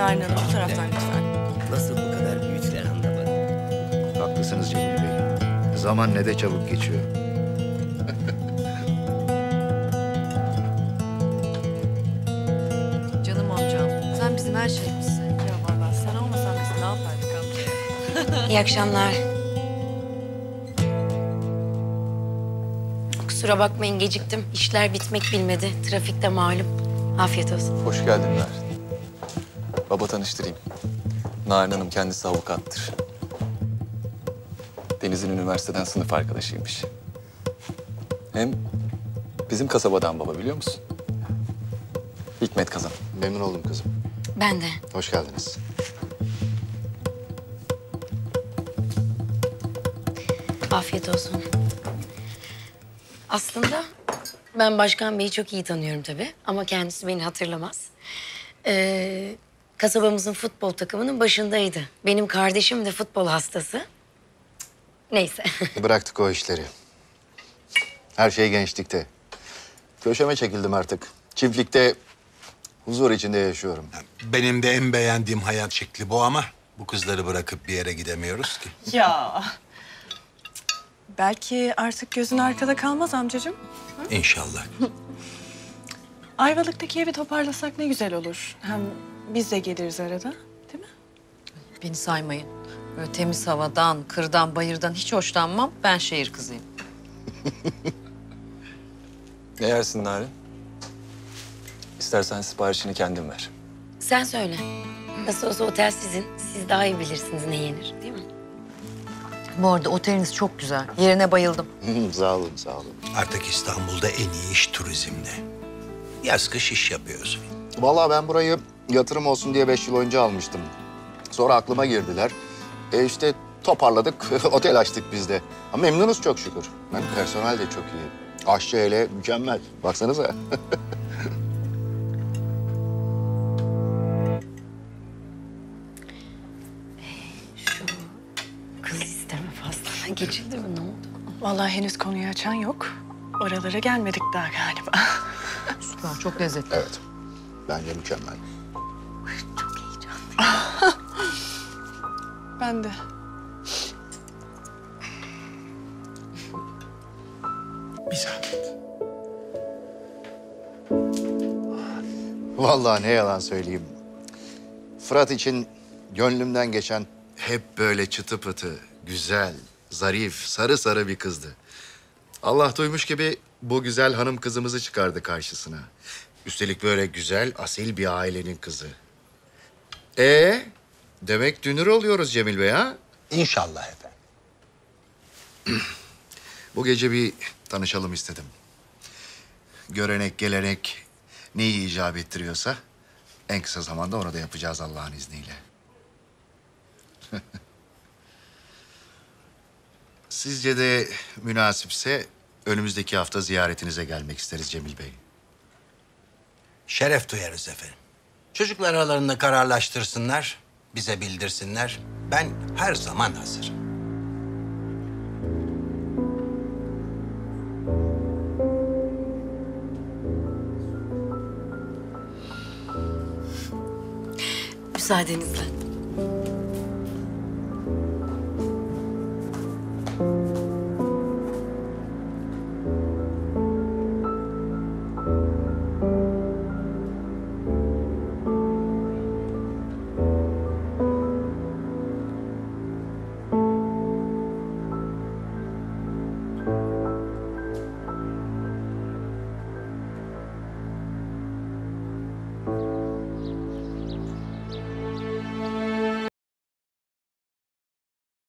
Narin Hanım, bu taraftan lütfen. Nasıl bu kadar büyütüler anlamadım. Haklısınız Cemil Bey. Zaman ne de çabuk geçiyor. Canım amcam, sen bizim her şeyimizsin. Ya vallahi sen olmasan biz ne yapardık amca? İyi akşamlar. Kusura bakmayın geciktim. İşler bitmek bilmedi. Trafikte malum. Afiyet olsun. Hoş geldin Narin. Baba tanıştırayım. Narin Hanım kendisi avukattır. Deniz'in üniversiteden sınıf arkadaşıymış. Hem bizim kasabadan baba biliyor musun? Hikmet Kazan. Memnun oldum kızım. Ben de. Hoş geldiniz. Afiyet olsun. Aslında ben Başkan Bey'i çok iyi tanıyorum tabii. Ama kendisi beni hatırlamaz. Kasabamızın futbol takımının başındaydı. Benim kardeşim de futbol hastası. Neyse. Bıraktık o işleri. Her şey gençlikte. Köşeme çekildim artık. Çiftlikte huzur içinde yaşıyorum. Benim de en beğendiğim hayat şekli bu ama bu kızları bırakıp bir yere gidemiyoruz ki. Ya. Belki artık gözün arkada kalmaz amcacığım. İnşallah. Ayvalık'taki evi toparlasak ne güzel olur. Hem biz de geliriz arada, değil mi? Beni saymayın. Böyle temiz havadan, kırdan, bayırdan hiç hoşlanmam. Ben şehir kızıyım. Ne yersin Narin? İstersen siparişini kendin ver. Sen söyle. Nasıl olsa otel sizin. Siz daha iyi bilirsiniz ne yenir, değil mi? Bu arada oteliniz çok güzel. Yerine bayıldım. Sağ olun, sağ olun. Artık İstanbul'da en iyi iş turizmde. Yaz kış iş yapıyorsun. Vallahi ben burayı yatırım olsun diye 5 yıl önce almıştım. Sonra aklıma girdiler. İşte toparladık, otel açtık biz de. Ama memnunuz çok şükür. Yani personel de çok iyi. Aşçı hele mükemmel. Baksanıza. Şu kız isteme faslına geçildi mi? Ne oldu? Vallahi henüz konuyu açan yok. Oralara gelmedik daha galiba. Süper, çok lezzetli. Evet. Bence mükemmel. Çok heyecanlıyım. Ben de. Bir zahmet. Vallahi ne yalan söyleyeyim. Fırat için gönlümden geçen hep böyle çıtı pıtı, güzel, zarif, sarı sarı bir kızdı. Allah duymuş gibi bu güzel hanım kızımızı çıkardı karşısına. Üstelik böyle güzel, asil bir ailenin kızı. Demek dünür oluyoruz Cemil Bey ha? İnşallah efendim. Bu gece bir tanışalım istedim. Görenek, gelenek neyi icap ettiriyorsa en kısa zamanda onu da yapacağız Allah'ın izniyle. Sizce de münasipse önümüzdeki hafta ziyaretinize gelmek isteriz Cemil Bey. Şeref duyarız efendim. Çocuklar aralarında kararlaştırsınlar, bize bildirsinler. Ben her zaman hazırım. Müsaadenizle.